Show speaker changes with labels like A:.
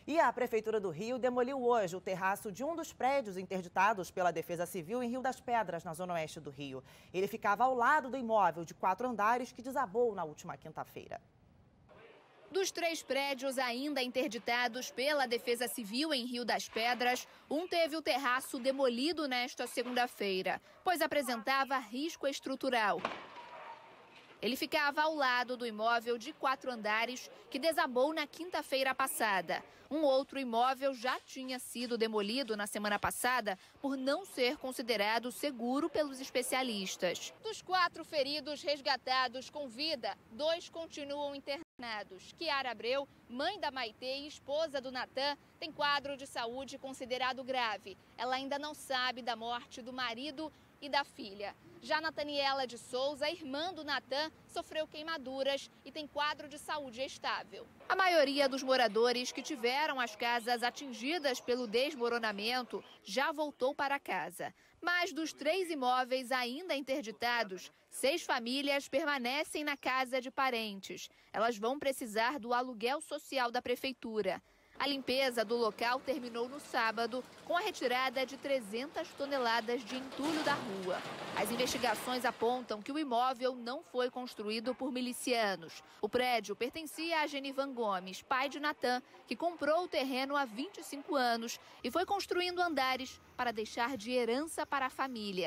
A: E a Prefeitura do Rio demoliu hoje o terraço de um dos prédios interditados pela Defesa Civil em Rio das Pedras, na zona oeste do Rio. Ele ficava ao lado do imóvel de 4 andares que desabou na última quinta-feira.
B: Dos 3 prédios ainda interditados pela Defesa Civil em Rio das Pedras, um teve o terraço demolido nesta segunda-feira, pois apresentava risco estrutural. Ele ficava ao lado do imóvel de 4 andares que desabou na quinta-feira passada. Um outro imóvel já tinha sido demolido na semana passada por não ser considerado seguro pelos especialistas. Dos 4 feridos resgatados com vida, 2 continuam internados. Kiara Abreu, mãe da Maitê e esposa do Natan, tem quadro de saúde considerado grave. Ela ainda não sabe da morte do marido e da filha. Já Nataniela de Souza, irmã do Natan, sofreu queimaduras e tem quadro de saúde estável. A maioria dos moradores que tiveram as casas atingidas pelo desmoronamento já voltou para casa. Mas dos 3 imóveis ainda interditados, 6 famílias permanecem na casa de parentes. Elas vão precisar do aluguel social da prefeitura. A limpeza do local terminou no sábado, com a retirada de 300 toneladas de entulho da rua. As investigações apontam que o imóvel não foi construído por milicianos. O prédio pertencia a Genivan Gomes, pai de Natan, que comprou o terreno há 25 anos e foi construindo andares para deixar de herança para a família.